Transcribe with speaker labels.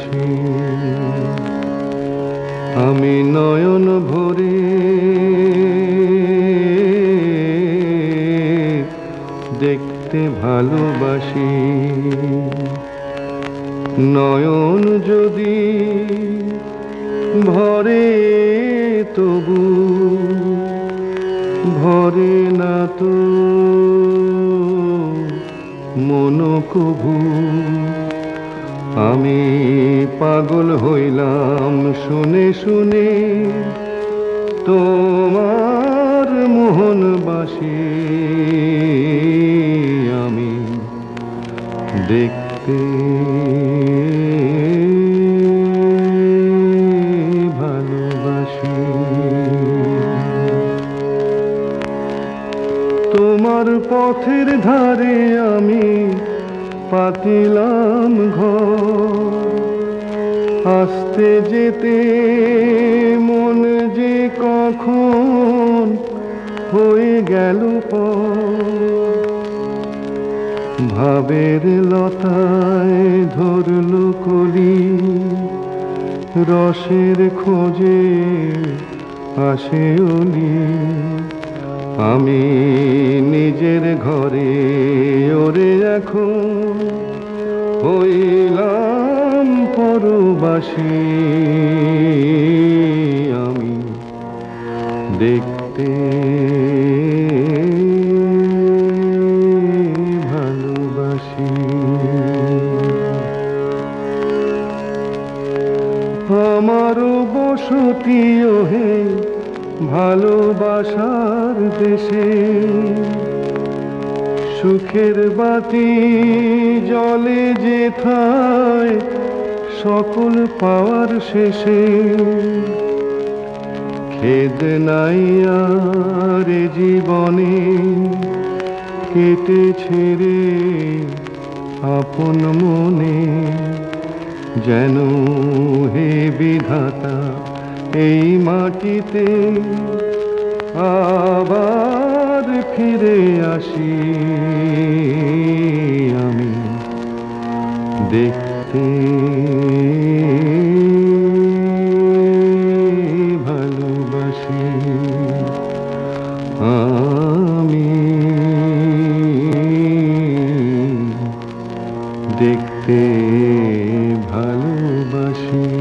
Speaker 1: ভালোবাসি। আমি নয়ন ভরে দেখতে ভালোবাসি। নয়ন যদি ভরে তবু ভরে না তো মন কভু। আমি পাগল হইলাম শুনে শুনে তোমার মোহন বাসি। আমি দেখতে ভালোবাসি। তোমার পথের ধারে আমি পাতিলাম ঘর। আসতে যেতে মন যে কখন হয়ে গেল পর। ভাবের লতায় ধরল কলি, রসের খোঁজে আসে অলি। আমি নিজের ঘরে ওরে এখন হইলাম পরবাসী। আমি দেখতে ভালোবাসি। আমারও বসতি ওহে ভালোবাসার দেশে। সুখের বাতি জলে যেথায় সকল পাওয়ার শেষে। খেদ নাই আর জীবনে কেটেছে রে আপন মনে। যেন হে বিধাতা এই মাটিতে আবার ফিরে আসি। আমি দেখতে ভালোবাসি। আমি দেখতে ভালোবাসি।